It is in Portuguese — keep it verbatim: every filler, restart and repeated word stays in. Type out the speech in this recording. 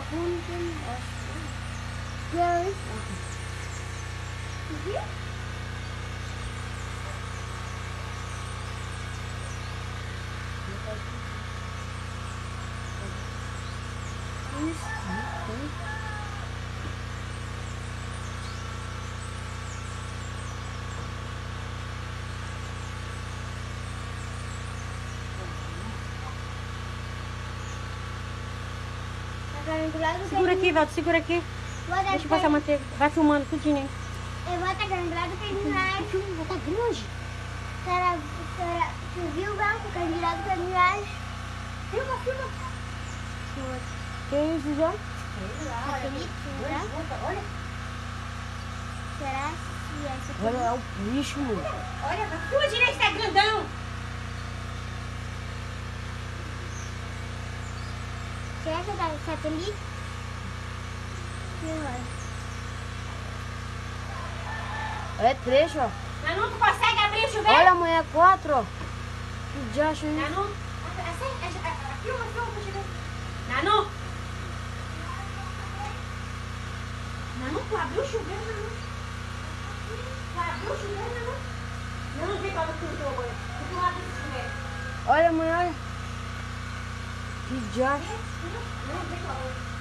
Punten, Gary. Uhum. Segura aqui, Valdo, segura aqui. Deixa eu passar a manteiga. Vai filmando tudinho, hein? Eu vou estar granulado que ele vai. Filma, tá grande. Será, será, tu viu, Gal? O candidato que ele vai. Filma, filma. Tem isso já? Aquele, será? Olha. Será que essa aqui... Olha, é o bicho, mano. Olha, filma direito, tá grandão. Será que é satélite? É trecho, ó. Nanu, tu consegue abrir o chuveiro? Olha, amanhã é quatro, ó. Que diacho, hein? Nanu, filma, filma pro chuveiro. Nanu. Nanu, tu abriu o chuveiro, Nanu? Tu abriu o chuveiro, Nanu? Nanu, vem para o teu banho. Tu abre o chuveiro. Olha, amanhã, olha. Que diacho. Nanu, vem para o banho.